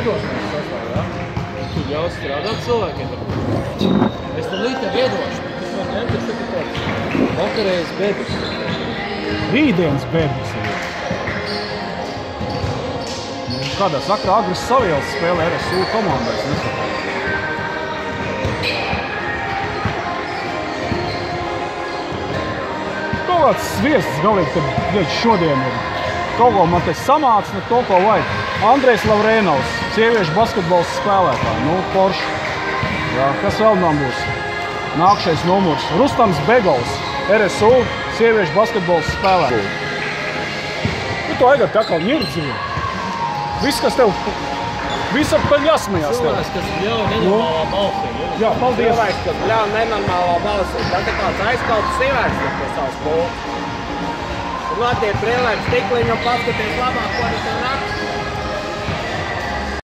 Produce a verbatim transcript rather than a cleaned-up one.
lidošanas sastāvā, ja? Tu ļaus strādāt cilvēkiem. Es tu līdz tev iedošu. Tas var ņemt, tas ir tāds vakarējas bebis. Rītdienas bebis ir. Kādā sakrā Agris Savielas spēlē R S U komandā, es nesaku. Kaut kāds sviests galīgi, kad šodien ir. Kaut ko man te samāc, ne to, ko vajag. Andrejs Lavrēnovs, sieviešu basketbols spēlētāji, nu, Porsche. Jā, kas vēl man būs? Nākšais numurs. Rustams Begovs, R S U, sieviešu basketbols spēlētāji. Nu, to Egard tā kā ņirdzīja. Viss, kas tev, viss ar tev jāsmējās tev. Cilvēks, kas bļauj nenormālā balsī. Jā, paldies. Cilvēks, kas bļauj nenormālā balsī. Tā kā tāds aizkalts cilvēks ir pie savas pults. Tur Latvijas brīlēm stikliņu un paskaties labāk, ko